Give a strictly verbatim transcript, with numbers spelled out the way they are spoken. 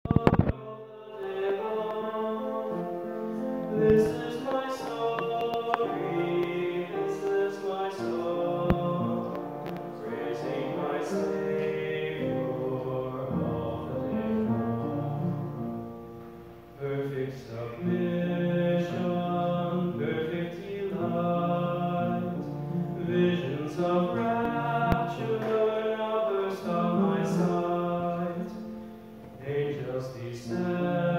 This is my story, this is my song, praising my Savior all the day long. Perfect submission, perfect delight, visions of rapture now burst on my sight. Angels descend.